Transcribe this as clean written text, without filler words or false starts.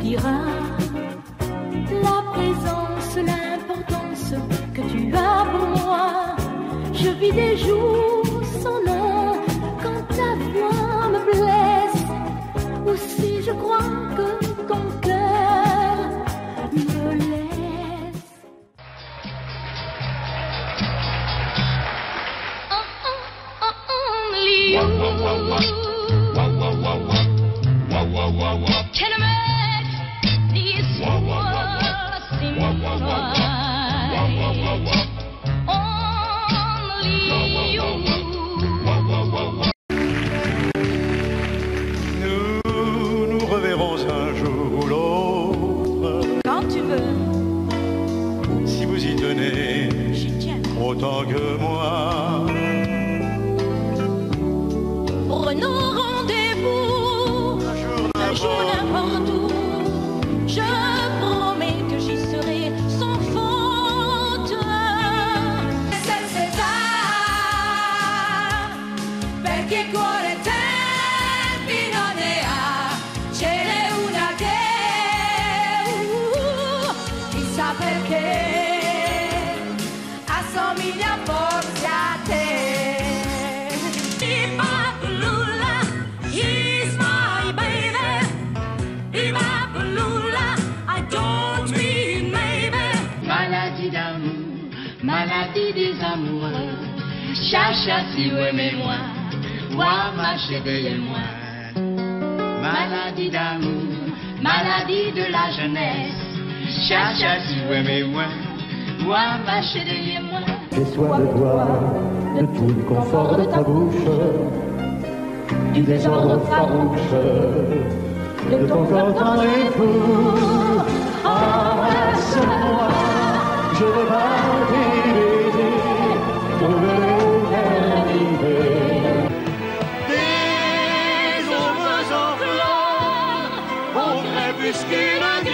dira la présence, l'importance que tu as pour moi. Je vis des jours sans nom quand ta voix me blesse. Aussi je crois que ton cœur me laisse. Only you can make this world seem right. Only you. Nous nous reverrons un jour ou l'autre. Quand tu veux, Si vous y tenez j'y tiens. autant que moi. Prenons rendez-vous un jour n'importe où. Je promets que j'y serai sans faute. C'est César, perché cuore tempi non ne ha. Ce n'è una che chissà perché assomiglia forse a te. Maladie d'amour, maladie des amoureux. Chacha si vous aimez-moi, moi ma chérie moi. Maladie d'amour, maladie de la jeunesse. Chacha si vous aimez-moi, moi ma chérie moi. J'ai soif de toi, de tout le confort de ta bouche, du désordre farouche, de ton corps tendre et fou. Embrasse-moi, je veux partir baiser, trouver l'éternité. Des ombres en fleurs, au crépuscule